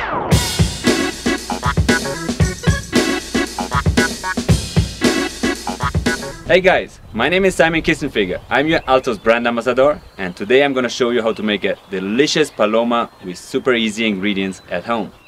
Hey guys, my name is Simon Kissenfigger. I'm your Altos brand ambassador, and today I'm gonna show you how to make a delicious paloma with super easy ingredients at home.